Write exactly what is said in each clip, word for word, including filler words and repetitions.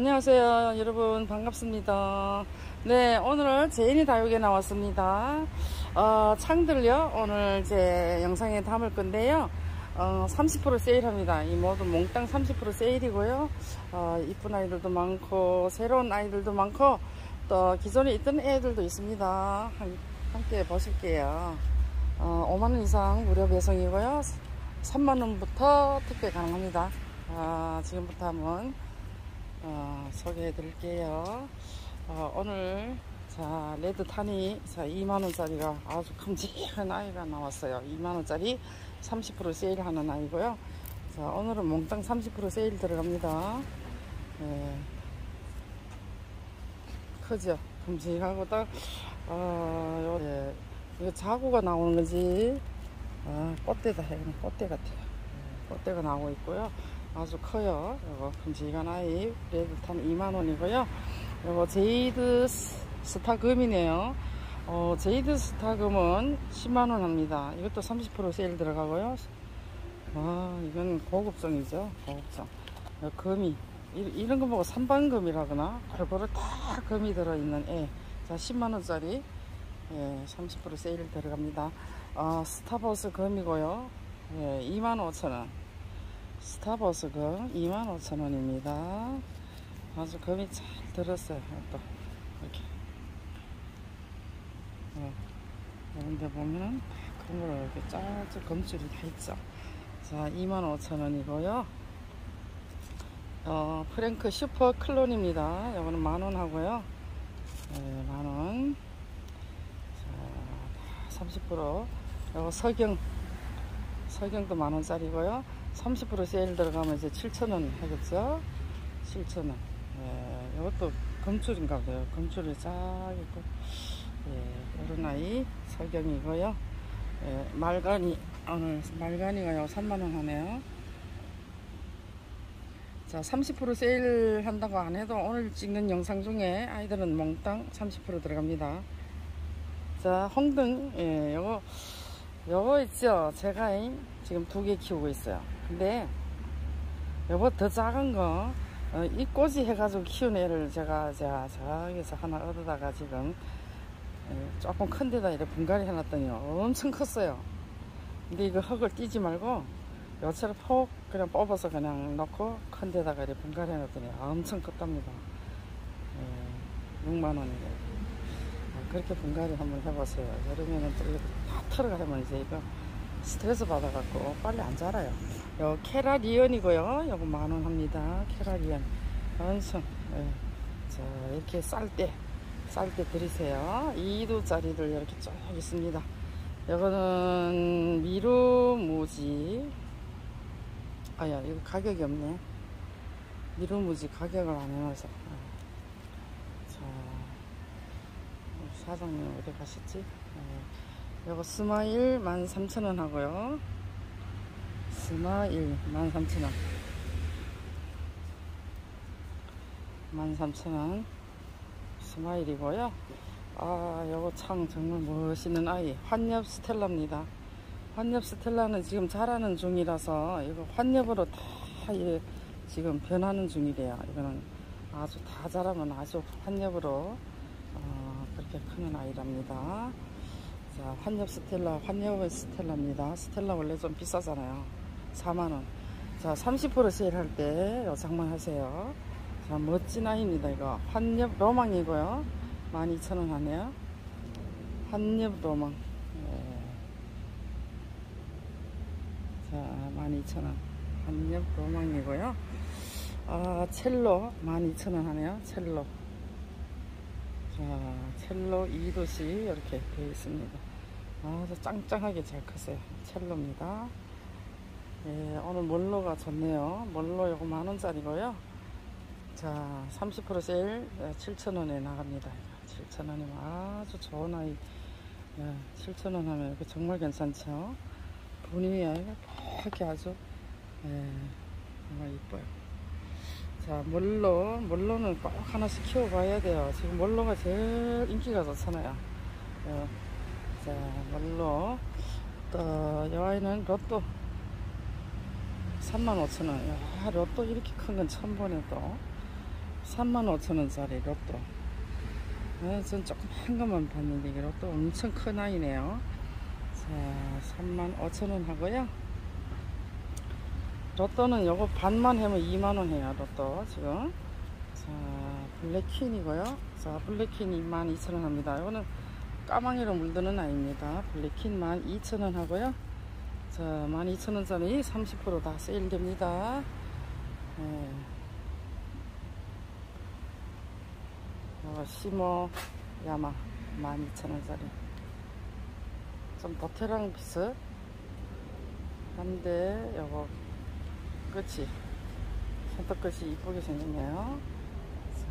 안녕하세요 여러분, 반갑습니다. 네, 오늘 제인이 다육에 나왔습니다. 어, 창들요 오늘 제 영상에 담을 건데요, 어, 삼십 퍼센트 세일합니다. 이 모두 몽땅 삼십 퍼센트 세일이고요. 어, 이쁜 아이들도 많고 새로운 아이들도 많고 또 기존에 있던 애들도 있습니다. 함께 보실게요. 어, 오만 원 이상 무료 배송이고요. 삼만 원부터 택배 가능합니다. 어, 지금부터 한번 어, 소개해 드릴게요. 어, 오늘 자 레드 타니 자 이만 원짜리가 아주 큼직한 아이가 나왔어요. 이만 원짜리 삼십 퍼센트 세일하는 아이고요. 자, 오늘은 몽땅 삼십 퍼센트 세일 들어갑니다. 예. 크죠? 큼직하고 딱 어, 요, 예. 이거 자구가 나오는 건지 아, 꽃대다 해. 꽃대 같아요. 예, 꽃대가 나오고 있고요. 아주 커요. 요거 큼직한 아이 레드탄 이만 원이고요. 요거 제이드 스타금이네요. 어, 제이드 스타금은 십만 원 합니다. 이것도 삼십 퍼센트 세일 들어가고요. 아, 이건 고급성이죠. 고급성. 금이 이, 이런 거 보고 삼반금이라거나 골고루 다 금이 들어있는 애. 자, 십만 원짜리 예, 삼십 퍼센트 세일 들어갑니다. 어, 스타버스 금이고요. 예, 이만 오천 원. 스타버스 금 이만 오천 원입니다. 아주 금이 잘 들었어요. 또 이렇게 어, 이런데 보면은 그런 거로 이렇게 쫙쫙 검줄이 다 있죠. 자, 이만 오천 원이고요. 어, 프랭크 슈퍼 클론입니다. 이거는 만 원 하고요. 네, 만 원. 자, 삼십 퍼센트. 이거 석영, 석영도 만 원짜리고요. 삼십 퍼센트 세일 들어가면 이제 칠천 원 하겠죠? 칠천 원. 예, 이것도 금줄인가 보요. 금줄이 쫙 있고. 예, 이런 아이 석영이고요. 예, 말가니, 오늘 말가니가 삼만 원 하네요. 자, 삼십 퍼센트 세일 한다고 안 해도 오늘 찍는 영상 중에 아이들은 몽땅 삼십 퍼센트 들어갑니다. 자, 홍등, 예, 요거, 요거 있죠? 제가 지금 두 개 키우고 있어요. 근데 요거 더 작은 거, 어, 이 꼬지 해가지고 키운 애를 제가, 제가 저기서 하나 얻어다가 지금, 예, 조금 큰 데다 이렇게 분갈이 해놨더니 엄청 컸어요. 근데 이거 흙을 띄지 말고, 요처럼 폭 그냥 뽑아서 그냥 넣고 큰 데다가 이렇게 분갈이 해놨더니 엄청 컸답니다. 예, 육만 원이래요. 그렇게 분갈이 한번 해보세요. 여름에는 또 이렇게 다 털어가 하면 이제 이거 스트레스 받아갖고 빨리 안 자라요. 요 캐라리언이고요. 요거 만 원 합니다. 캐라리언. 엄청. 예. 자, 이렇게 쌀 때, 쌀 때 드리세요. 이 두짜리들 이렇게 쭉 있습니다. 요거는 미루무지. 아야, 이거 가격이 없네. 미루무지 가격을 안 해놔서. 자, 사장님 어디 가셨지? 네. 요거 스마일 만 삼천 원 하고요. 스마일 만 삼천 원. 만 삼천 원. 스마일이고요. 아, 요거 참 정말 멋있는 아이. 환엽 스텔라입니다. 환엽 스텔라는 지금 자라는 중이라서 이거 환엽으로 다 예, 지금 변하는 중이래요. 이거는 아주 다 자라면 아주 환엽으로 어, 그렇게 크는 아이랍니다. 자, 환엽 스텔라, 환엽의 스텔라입니다. 스텔라 원래 좀 비싸잖아요. 사만 원. 자, 삼십 퍼센트 세일할 때 장만하세요. 자, 멋진 아이입니다. 이거 환엽 로망이고요. 만 이천 원 하네요. 환엽 로망. 예. 자, 만 이천 원. 환엽 로망이고요. 아, 첼로 만 이천 원 하네요. 첼로. 자, 첼로 이 도씩 이렇게 되어 있습니다. 아주 짱짱하게 잘 컸어요. 첼로입니다. 예, 오늘 몰로가 좋네요. 몰로 요거 만 원짜리고요. 자, 삼십 퍼센트 세일 칠천 원에 나갑니다. 칠천 원이면 아주 좋은 아이. 예, 칠천 원 하면 이렇게 정말 괜찮죠. 분위기가 이렇게 아주 예, 정말 이뻐요. 자, 몰로, 몰로는 꼭 하나씩 키워봐야 돼요. 지금 몰로가 제일 인기가 좋잖아요. 예, 자, 몰로. 또, 이 아이는 로또 삼만 오천 원. 야, 로또 이렇게 큰 건 처음 보네, 또. 삼만 오천 원짜리 로또. 아, 전 조금 한 것만 봤는데 이게 로또 엄청 큰 아이네요. 자, 삼만 오천 원 하고요. 로또는 요거 반만 하면 이만 원 해요. 로또 지금. 자, 블랙퀸이고요. 자, 블랙퀸 이만 이천 원 합니다. 이거는 까망이로 물드는 아이입니다. 블랙퀸 만 이천 원 하고요. 자, 만 이천 원짜리 삼십 퍼센트 다 세일됩니다. 네. 어, 시모 야마 만 이천 원짜리. 좀 보태랑 비슷 한데 요거 끝이 손톱 끝이 이쁘게 생겼네요. 자,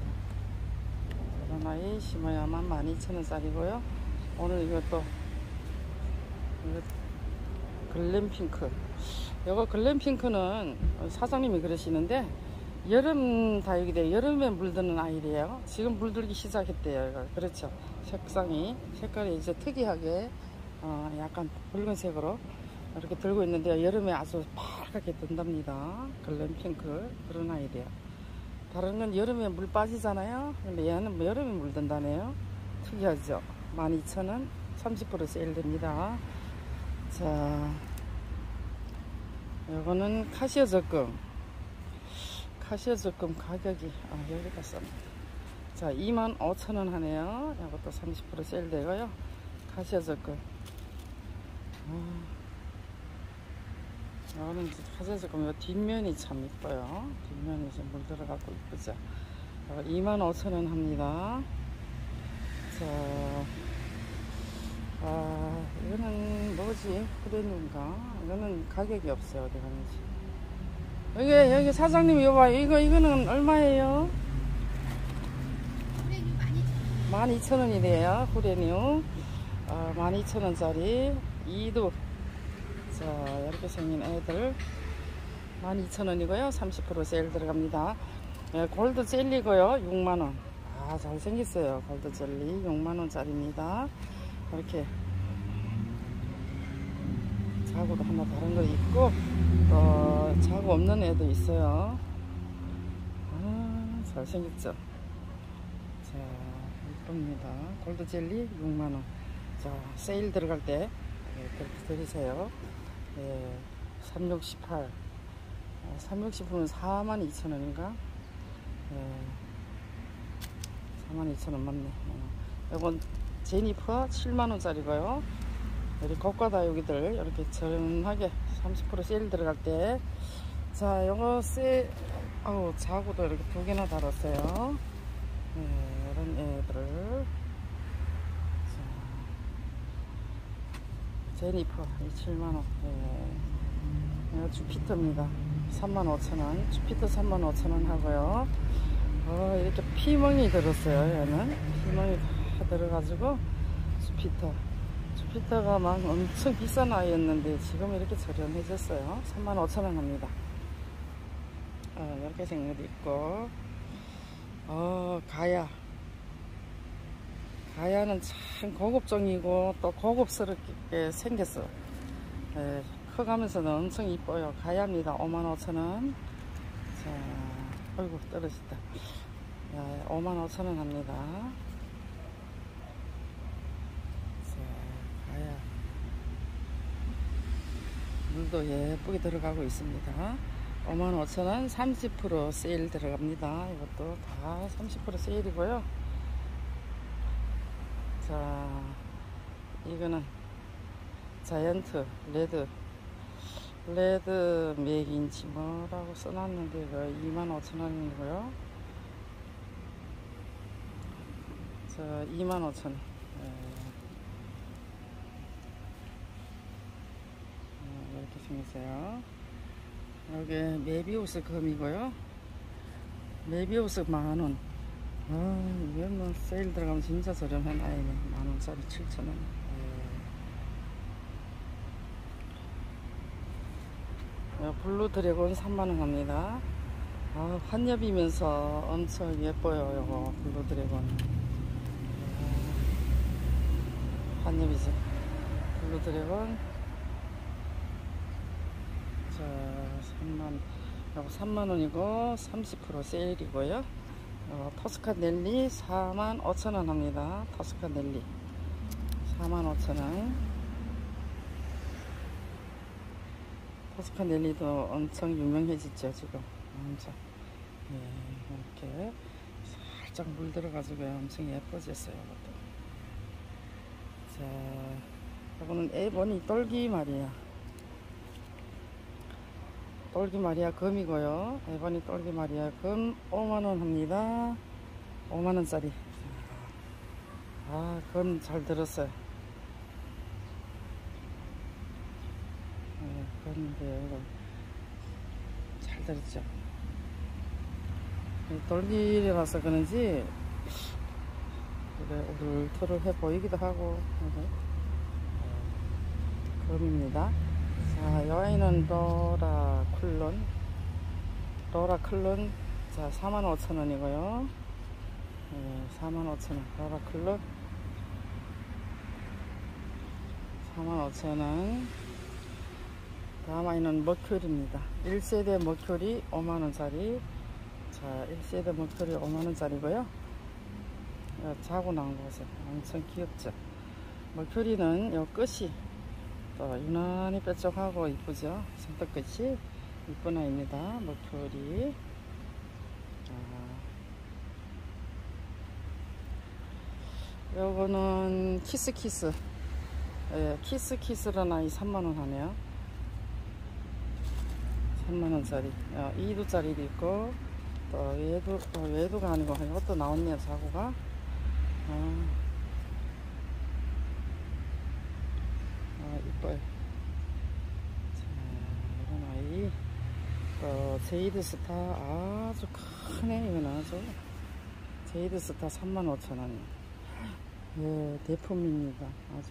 이런 아이 시모 야마 만 이천 원짜리고요. 오늘 이것도 이거 글램핑크. 요거 글램핑크는 사장님이 그러시는데 여름 다육이래. 여름에 물드는 아이래요. 지금 물들기 시작했대요. 이거. 그렇죠. 색상이 색깔이 이제 특이하게 어, 약간 붉은색으로 이렇게 들고 있는데 여름에 아주 파랗게 든답니다. 글램핑크 그런 아이래요. 다른 건 여름에 물 빠지잖아요. 근데 얘는 여름에 물든다네요. 특이하죠. 만 이천 원 삼십 퍼센트 세일됩니다. 자, 요거는 카시오 적금. 카시오 적금 가격이 아, 여기다 씁니다. 자, 이만 오천 원 하네요. 이것도 삼십 퍼센트 세일 되고요. 카시오 적금. 아, 이거는 이제 카시오 적금 요 뒷면이 참 이뻐요. 뒷면이 이제 물 들어가고 이쁘죠. 이만 오천 원 합니다. 자, 아, 이거는 뭐지? 프레미인가? 이거는 가격이 없어요. 어디 가는지. 여기, 여기 사장님, 여봐. 이거, 이거는 얼마예요? 만 이천 원이래요. 후레뉴. 아, 만 이천 원짜리. 이두. 자, 이렇게 생긴 애들. 만 이천 원이고요. 삼십 퍼센트 세일 들어갑니다. 네, 골드 젤리고요. 육만 원. 아, 잘생겼어요. 골드 젤리. 육만 원짜리입니다. 이렇게 자구도 하나 다른 거 있고 어, 자구 없는 애도 있어요. 아, 잘생겼죠. 자, 이쁩니다. 골드 젤리 육만 원. 자, 세일 들어갈 때 네, 그렇게 드리세요. 네, 삼육십팔. 삼육십팔은 사만 이천 원인가? 네, 사만 이천 원 맞네. 어. 이건 제니퍼 칠만 원짜리고요. 우리 고가다육이들 이렇게 저렴하게 삼십 퍼센트 세일 들어갈 때. 자, 요거 세, 아우, 자구도 이렇게 두 개나 달았어요. 네, 이런 애들을. 자, 제니퍼 칠만 원. 네. 이거 주피터입니다. 삼만 오천 원. 주피터 삼만 오천 원 하고요. 어, 이렇게 피멍이 들었어요. 얘는 피멍이 다 들어가지고 주피터. 주피터가 막 엄청 비싼 아이였는데 지금 이렇게 저렴해졌어요. 삼만 오천 원 합니다. 어, 이렇게 생긴 것도 있고. 어, 가야. 가야는 참 고급종이고 또 고급스럽게 생겼어. 예, 커가면서는 엄청 이뻐요. 가야입니다. 오만 오천 원. 자, 어이구, 떨어졌다. 예, 오만 오천 원 합니다. 물도 예쁘게 들어가고 있습니다. 오만 오천 원 삼십 퍼센트 세일 들어갑니다. 이것도 다 삼십 퍼센트 세일이고요. 자, 이거는 자이언트 레드 레드 맥인지 뭐라고 써놨는데 이거 이만 오천 원이고요. 자, 이만 오천 원. 이렇게 생겼어요. 여기 메비우스 금이고요. 메비우스 만원. 아, 이건 뭐 세일 들어가면 진짜 저렴한 아이네. 만원짜리 칠천 원. 네. 블루 드래곤 삼만 원 합니다. 아, 환엽이면서 엄청 예뻐요. 요거 블루 드래곤. 아, 환엽이죠. 블루 드래곤. 자, 삼만, 요거 삼만 원이고 삼십 퍼센트 세일이고요. 어, 토스카 넬리 사만 오천 원 합니다. 토스카 넬리 사만 오천 원. 토스카 넬리도 엄청 유명해졌죠 지금. 엄청. 예, 이렇게 살짝 물 들어가지고 엄청 예뻐졌어요. 이것도. 자, 이거는 에보니 똘기 마리아. 똘기 마리아 금이고요. 에보니 똘기 마리아 금 오만 원 합니다. 오만 원짜리. 아, 금 잘 들었어요. 네, 금인데 이거 잘 들었죠. 똘기라서 그런지 그래 오를토를해 보이기도 하고. 금입니다. 자, 이 아이는 로라 쿨론, 로라 클론. 자, 사만 오천 원이고요. 네, 사만 오천 원. 로라 클론 사만 오천 원. 다음 아이는 머큐리입니다. 일 세대 머큐리 오만 원짜리. 자, 일 세대 머큐리 오만 원짜리고요. 자고 나온 거 보세요. 엄청 귀엽죠. 머큐리는 요 끝이 또 유난히 뾰족하고 이쁘죠. 손톱끝이 이쁜 아이입니다. 머큐리. 아, 요거는 키스키스. 예, 키스키스라는 아이 삼만 원 하네요. 삼만 원짜리. 어, 이 두짜리도 있고, 또 얘도, 또 얘도가 아니고, 이것도 나왔네요, 자구가. 아, 아, 이뻐요. 자, 이런 아이. 또, 제이드 스타. 아주 크네, 이건 아주. 제이드 스타 삼만 오천 원. 예, 대품입니다. 아주.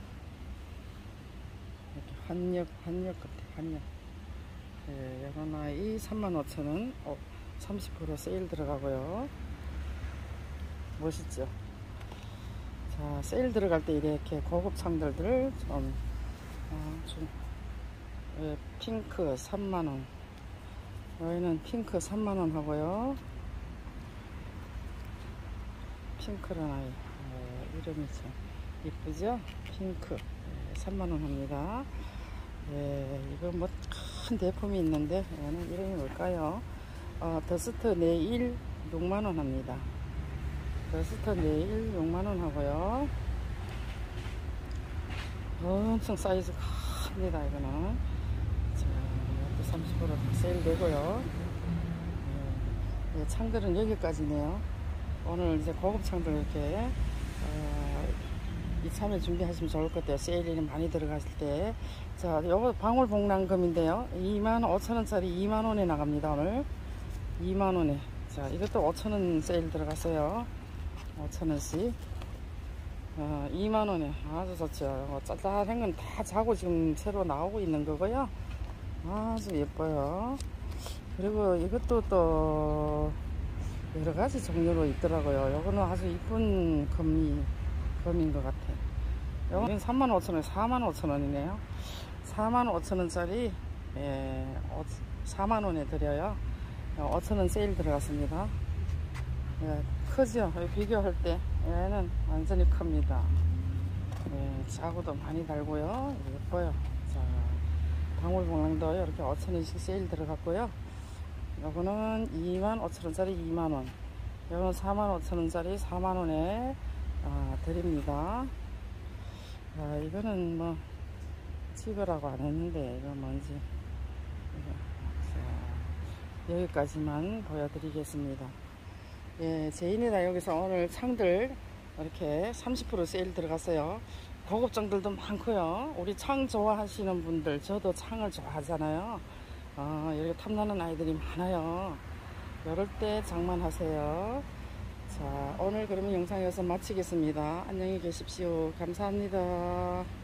이렇게 한역, 한역 같아, 한역. 예, 이런 아이 삼만 오천 원. 어, 삼십 퍼센트 세일 들어가고요. 멋있죠? 자, 세일 들어갈 때 이렇게 고급 창들들을 좀, 어, 좀 예, 핑크 삼만 원. 여기는 핑크 삼만 원 하고요. 핑크란 아이. 예, 이름이 참 이쁘죠? 핑크. 예, 삼만 원 합니다. 예, 이거 뭐 큰 대품이 있는데, 얘는 이름이 뭘까요? 어, 더스트 네일 육만 원 합니다. 더스트 네일 육만 원 하고요. 엄청 사이즈 큽니다, 이거는. 자, 이것도 삼십 퍼센트 세일 되고요. 예, 예, 창들은 여기까지네요. 오늘 이제 고급 창들 이렇게, 어, 이참에 준비하시면 좋을 것 같아요. 세일이 많이 들어가실 때. 자, 요거 방울복랑금인데요. 이만 오천 원짜리 이만 원에 나갑니다, 오늘. 이만 원에. 자, 이것도 오천 원 세일 들어갔어요. 오천 원씩. 어, 이만 원에. 아주 좋죠. 어, 짤짤한 건 다 자고 지금 새로 나오고 있는 거고요. 아주 예뻐요. 그리고 이것도 또 여러 가지 종류로 있더라고요. 요거는 아주 이쁜 금이, 금인 것 같아요. 요건 삼만 오천 원, 사만 오천 원이네요. 사만 오천 원짜리, 예, 사만 원에 드려요. 오천 원 세일 들어갔습니다. 예, 크죠? 비교할 때 얘는 완전히 큽니다. 예, 자구도 많이 달고요. 예뻐요. 자, 방울복랑도 이렇게 오천 원씩 세일 들어갔고요. 요거는 이만 오천 원짜리 이만 원. 요거는 사만 오천 원짜리 사만 원에 아, 드립니다. 아, 이거는 뭐 찍으라고 안 했는데 이거 뭔지. 자, 여기까지만 보여드리겠습니다. 예, 제인이다. 여기서 오늘 창들 이렇게 삼십 퍼센트 세일 들어갔어요. 고급장들도 많고요. 우리 창 좋아하시는 분들, 저도 창을 좋아하잖아요. 어, 이렇게 탐나는 아이들이 많아요. 이럴 때 장만하세요. 자, 오늘 그러면 영상 여기서 마치겠습니다. 안녕히 계십시오. 감사합니다.